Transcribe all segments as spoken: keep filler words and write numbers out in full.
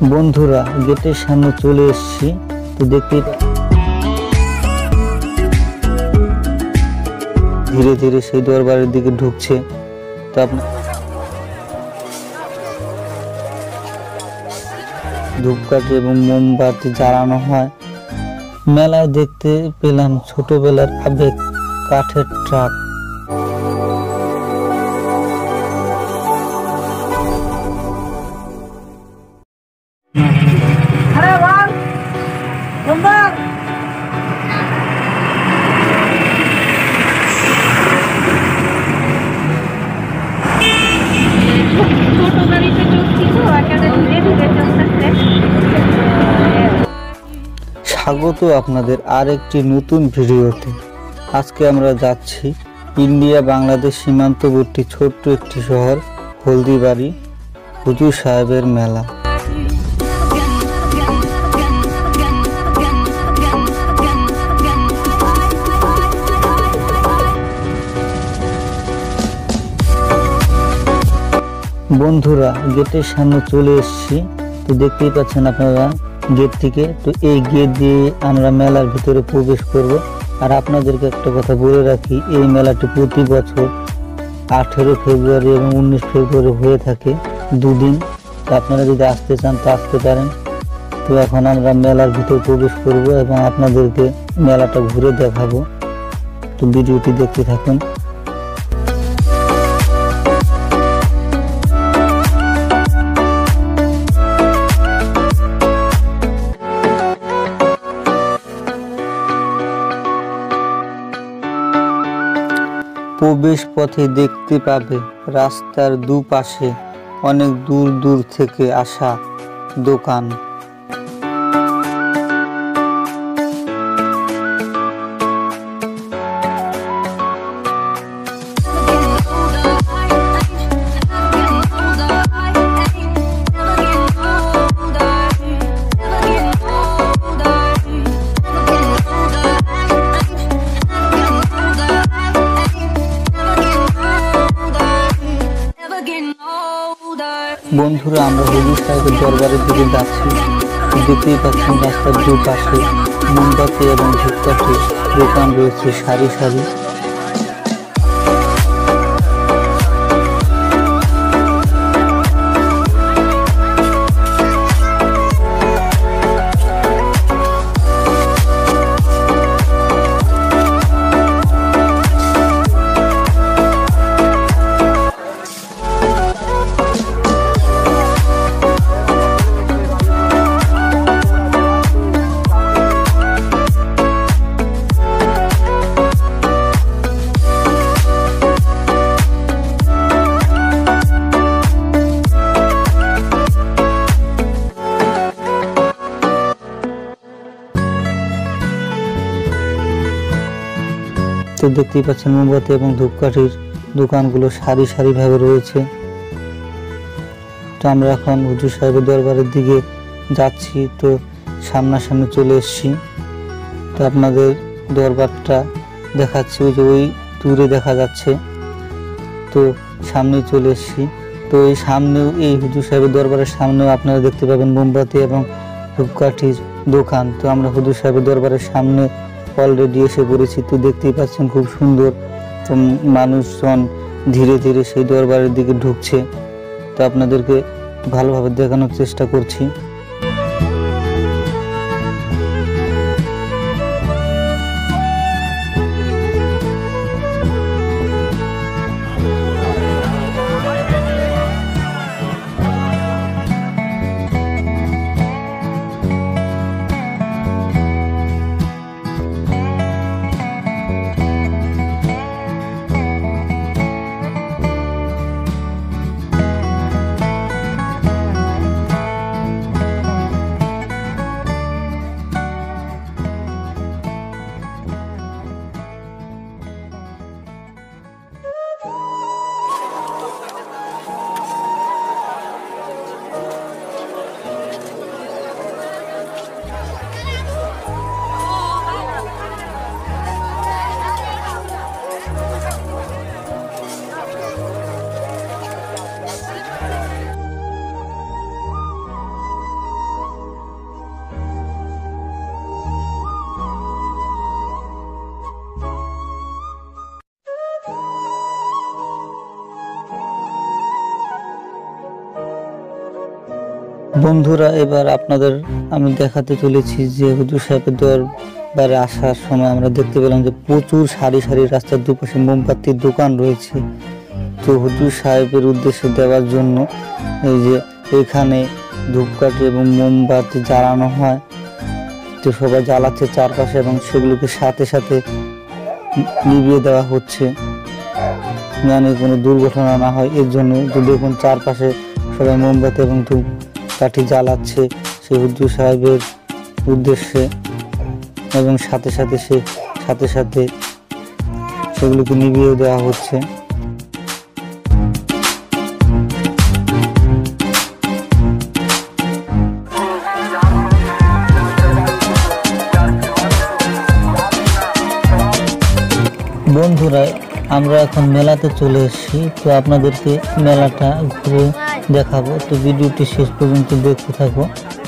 বন্ধুরা গেটের সামনে চলে এসেছি। তো দেখতে ধীরে ধীরে সেই দরবারের দিকে ঢুকছে। তো আপনার ধূপকাঠি এবং মোমবাতি জ্বালানো হয়। মেলায় দেখতে পেলাম ছোটবেলার আবেগ কাঠের ট্রাক। স্বাগত আপনাদের আরেকটি নতুন ভিডিওতে। আজকে আমরা যাচ্ছি ইন্ডিয়া বাংলাদেশ সীমান্তবর্তী ছোট্ট একটি শহর হলদিবাড়ি হুজুর সাহেবের মেলা। বন্ধুরা গেটের সামনে চলে এসেছি। তো দেখতেই পাচ্ছেন আপনারা গেট থেকে। তো এই গেট দিয়ে আমরা মেলার ভিতরে প্রবেশ করব। আর আপনাদেরকে একটা কথা বলে রাখি, এই মেলাটি প্রতি বছর আঠেরো ফেব্রুয়ারি এবং উনিশ ফেব্রুয়ারি হয়ে থাকে, দুদিন। তো আপনারা যদি আসতে চান তো আসতে পারেন। তো এখন আমরা মেলার ভিতরে প্রবেশ করব এবং আপনাদেরকে মেলাটা ঘুরে দেখাবো। তো ভিডিওটি দেখতে থাকুন। প্রবেশ পথে দেখতে পাবে রাস্তার দুপাশে অনেক দূর দূর থেকে আসা দোকান। বন্ধুরা আমরা হুজুর সাহেবের দরবারের দিকে যাচ্ছি। দেখতেই পাচ্ছেন রাস্তার দুপাশে মোমবাতি এবং ধূপকাঠি দোকান রয়েছে সারি সারি। তো দেখতেই পাচ্ছেন মোমবাতি এবং ধূপকাঠির দোকানগুলো সারি সারি ভাবে রয়েছে। তো আমরা এখন হুজুর সাহেবের দরবারের দিকে যাচ্ছি। তো সামনাসামনি চলে এসেছি। তো আপনাদের দরবারটা দেখাচ্ছি, ওই যে ওই দূরে দেখা যাচ্ছে। তো সামনে চলে এসেছি। তো এই সামনেও এই হুজুর সাহেবের দরবারের সামনেও আপনারা দেখতে পাবেন মোমবাতি এবং ধূপকাঠির দোকান। তো আমরা হুজুর সাহেবের দরবারের সামনে অলরেডি এসে পড়েছি। তো দেখতেই পাচ্ছেন খুব সুন্দর। তো মানুষজন ধীরে ধীরে সেই দরবারের দিকে ঢুকছে। তো আপনাদেরকে ভালোভাবে দেখানোর চেষ্টা করছি। বন্ধুরা, এবার আপনাদের আমি দেখাতে চলেছি যে হুজুর সাহেবের দরবারে আসার সময় আমরা দেখতে পেলাম যে প্রচুর সারি সারি রাস্তার দুপাশে মোমবাতির দোকান রয়েছে। তো হুজুর সাহেবের উদ্দেশ্যে দেওয়ার জন্য এই যে এখানে ধূপকাঠি এবং মোমবাতি জ্বালানো হয়। তো সবাই জ্বালাচ্ছে চারপাশে এবং সেগুলোকে সাথে সাথে নিভিয়ে দেওয়া হচ্ছে যেন কোনো দুর্ঘটনা না হয় এর জন্য। তো দেখুন চারপাশে সবাই মোমবাতি এবং ধূপকাঠি জ্বালাচ্ছে সেই হুজুর সাহেবের উদ্দেশ্যে এবং সাথে সাথে সে সাথে সাথে সেগুলোকে নিভিয়ে দেওয়া হচ্ছে। বন্ধুরা, আমরা এখন মেলাতে চলে এসেছি। তো আপনাদেরকে মেলাটা ঘুরে দেখাবো। তো ভিডিওটি শেষ পর্যন্ত দেখতে থাকো।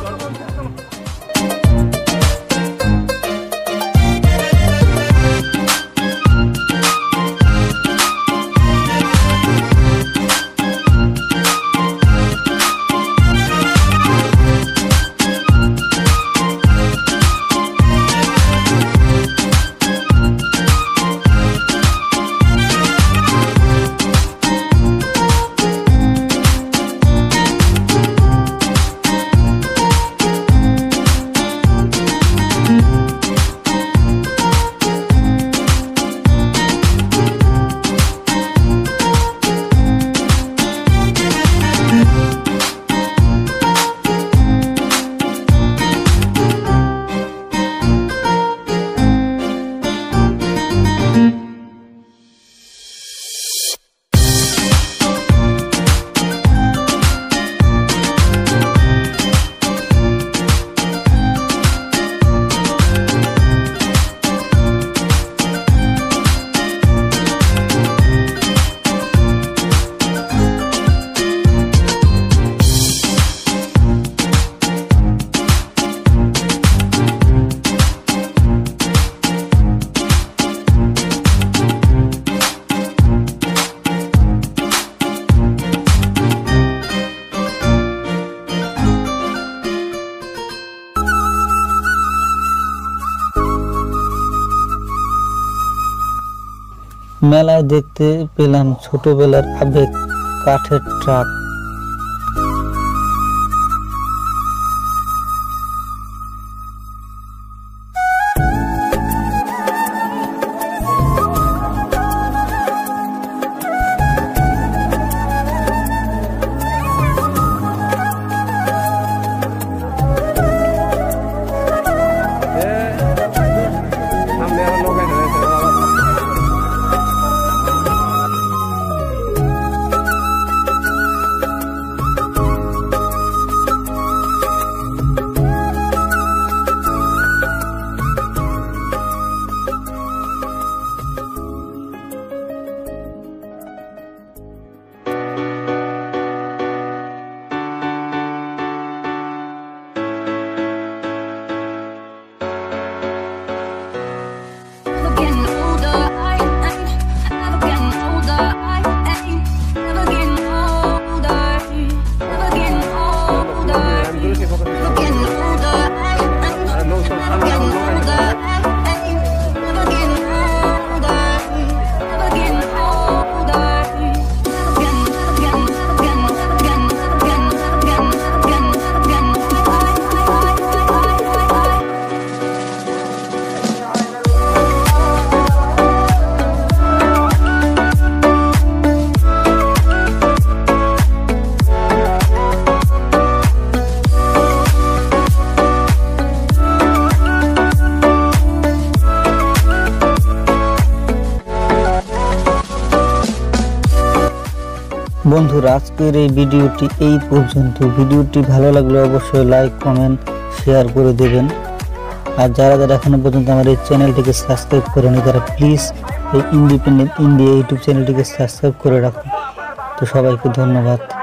মেলায় দেখতে পেলাম ছোটবেলার আবেগ কাঠের ট্রাক। বন্ধুরা, আজকের এই ভিডিওটি এই পর্যন্ত। ভিডিওটি ভালো লাগলে অবশ্যই লাইক, কমেন্ট, শেয়ার করে দেবেন। আর যারা যারা এখনো পর্যন্ত আমার এই চ্যানেলটিকে সাবস্ক্রাইব করেনি তারা প্লিজ এই ইন্ডিপেন্ডেন্ট ইন্ডিয়া ইউটিউব চ্যানেলটিকে সাবস্ক্রাইব করে রাখুন। তো সবাইকে ধন্যবাদ।